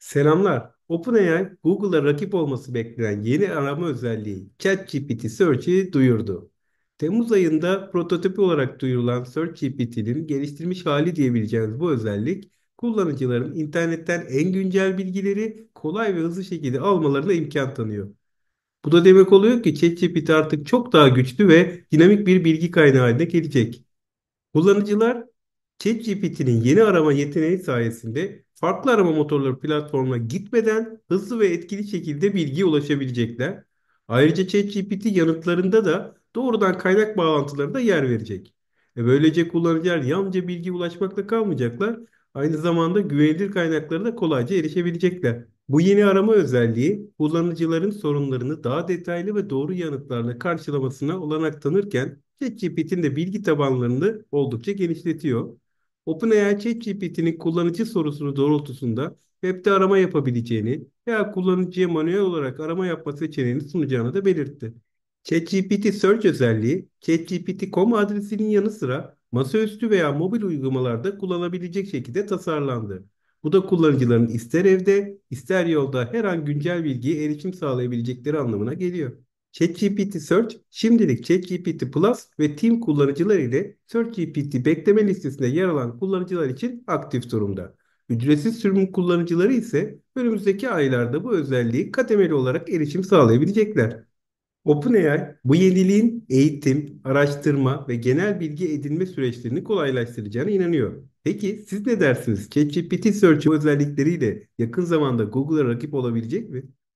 Selamlar. OpenAI, Google'a rakip olması beklenen yeni arama özelliği ChatGPT Search'i duyurdu. Temmuz ayında prototipi olarak duyurulan SearchGPT'nin geliştirilmiş hali diyebileceğimiz bu özellik, kullanıcıların internetten en güncel bilgileri kolay ve hızlı şekilde almalarına imkan tanıyor. Bu da demek oluyor ki ChatGPT artık çok daha güçlü ve dinamik bir bilgi kaynağı haline gelecek. Kullanıcılar ChatGPT'nin yeni arama yeteneği sayesinde farklı arama motorları platformuna gitmeden hızlı ve etkili şekilde bilgiye ulaşabilecekler. Ayrıca ChatGPT yanıtlarında da doğrudan kaynak bağlantılarına da yer verecek. Böylece kullanıcılar yalnızca bilgiye ulaşmakla kalmayacaklar, aynı zamanda güvenilir kaynaklara da kolayca erişebilecekler. Bu yeni arama özelliği kullanıcıların sorunlarını daha detaylı ve doğru yanıtlarla karşılamasına olanak tanırken ChatGPT'nin de bilgi tabanlarını oldukça genişletiyor. OpenAI ChatGPT'nin kullanıcı sorusunu doğrultusunda webde arama yapabileceğini veya kullanıcıya manuel olarak arama yapma seçeneğini sunacağını da belirtti. ChatGPT Search özelliği ChatGPT.com adresinin yanı sıra masaüstü veya mobil uygulamalarda kullanabilecek şekilde tasarlandı. Bu da kullanıcıların ister evde ister yolda her an güncel bilgiye erişim sağlayabilecekleri anlamına geliyor. ChatGPT Search şimdilik ChatGPT Plus ve Team kullanıcılar ile SearchGPT bekleme listesinde yer alan kullanıcılar için aktif durumda. Ücretsiz sürüm kullanıcıları ise önümüzdeki aylarda bu özelliği kademeli olarak erişim sağlayabilecekler. OpenAI bu yeniliğin eğitim, araştırma ve genel bilgi edinme süreçlerini kolaylaştıracağına inanıyor. Peki siz ne dersiniz? ChatGPT Search bu özellikleriyle yakın zamanda Google'a rakip olabilecek mi?